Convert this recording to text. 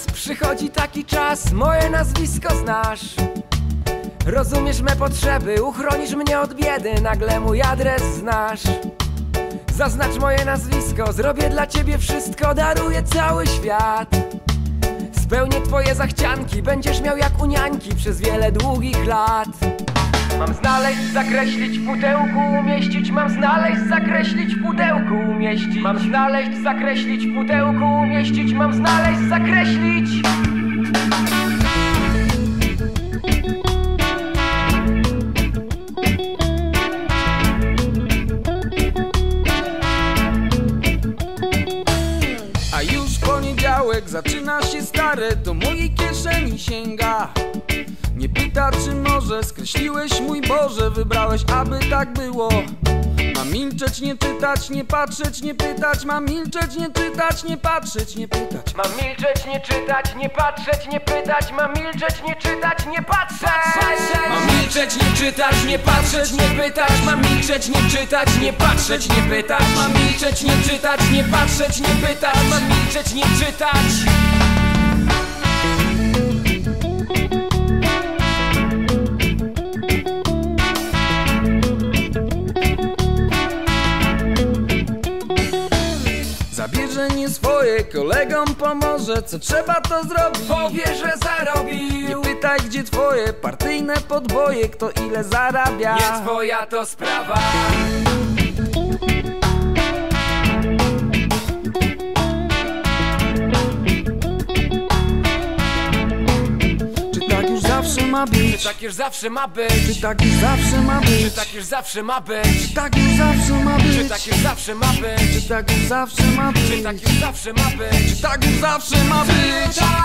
przychodzi taki czas, moje nazwisko znasz. Rozumiesz me potrzeby, uchronisz mnie od biedy, nagle mój adres znasz. Zaznacz moje nazwisko, zrobię dla ciebie wszystko, daruję cały świat. Spełnię twoje zachcianki, będziesz miał jak u niańki przez wiele długich lat. Mam znaleźć, zakreślić, w pudełku umieścić. Mam znaleźć, zakreślić, w pudełku umieścić. Mam znaleźć, zakreślić, w pudełku umieścić. Mam znaleźć, zakreślić. A już poniedziałek zaczyna się stare, do mojej kieszeni sięga. Nie pyta, czy może skreśliłeś, mój Boże, wybrałeś, aby tak było. Mam milczeć, nie czytać, nie patrzeć, nie pytać. Mam milczeć, nie czytać, nie patrzeć, nie pytać. Mam milczeć, nie czytać, nie patrzeć, nie pytać. Mam milczeć, nie czytać, nie patrzeć. Mam milczeć, nie czytać, nie patrzeć, nie pytać. Mam milczeć, nie czytać, nie patrzeć, nie pytać. Mam milczeć, nie czytać, nie patrzeć, nie pytać. Mam milczeć, nie czytać. Zabierze nie swoje, kolegom pomoże. Co trzeba, to zrobi. Powie, że zarobił. Nie pytaj, gdzie twoje partyjne podboje, kto ile zarabia. Nie twoja to sprawa. Czy tak już zawsze ma być? Czy tak już zawsze ma być? Czy tak już zawsze ma być? Czy tak już zawsze ma być? Czy tak już zawsze ma być? Czy tak już zawsze ma być? Czy tak już zawsze ma być? Czy tak już zawsze ma być? Czy tak już zawsze ma być?